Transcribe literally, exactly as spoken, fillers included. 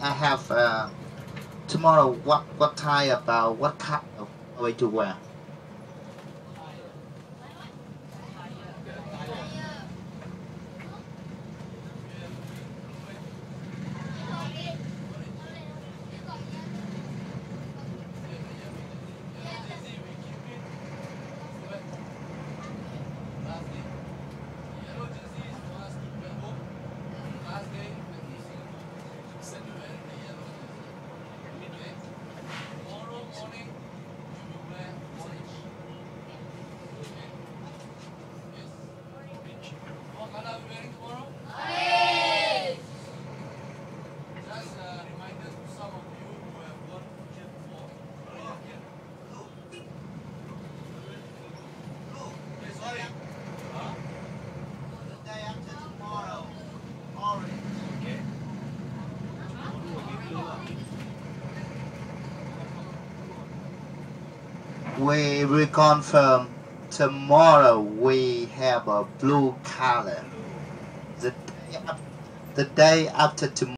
I have uh, tomorrow. What what time about what kind of way to wear? We reconfirm tomorrow we have a blue color. The day, the day after tomorrow.